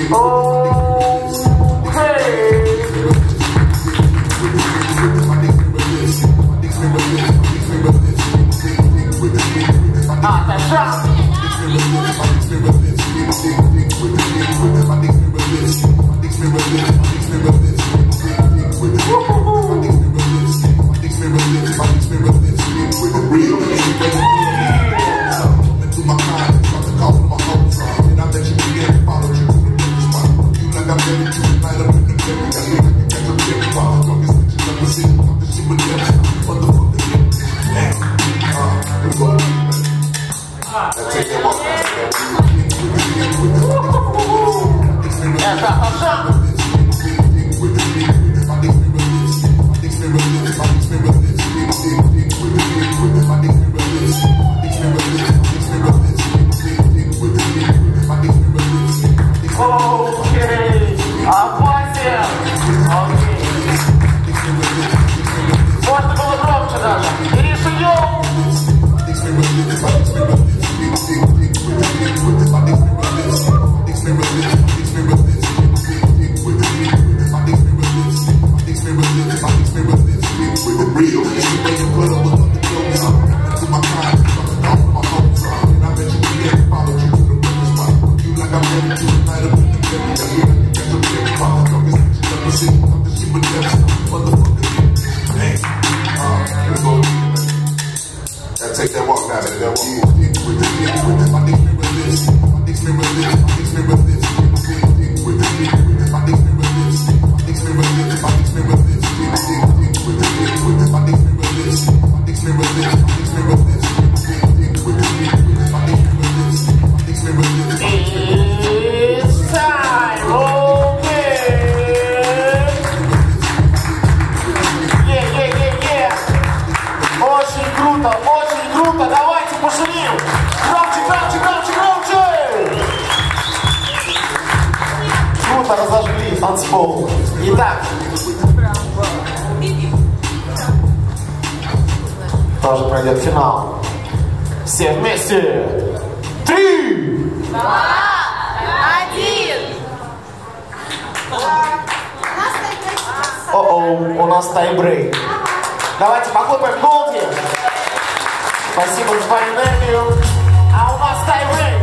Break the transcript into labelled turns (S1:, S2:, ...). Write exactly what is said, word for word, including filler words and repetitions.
S1: Take that walk now, that walk. My dick remember this. My dick remember this. My dick remember this. My dick remember this. My dick remember this. My dick remember this. My dick remember this. My dick remember this. My dick remember this. My dick remember this. My dick remember this.
S2: It's time. Okay. Yeah, yeah, yeah, yeah. Очень круто, очень круто. Давайте пошумим. Громче, громче, громче, громче. Круто разожгли танцпол. Итак. Тоже пройдет финал. Все вместе. Три.
S3: Два. Один.
S2: О-оу, у нас тайбрейк. Давайте похлопаем Голди. Спасибо за энергию. А у нас тайбрейк.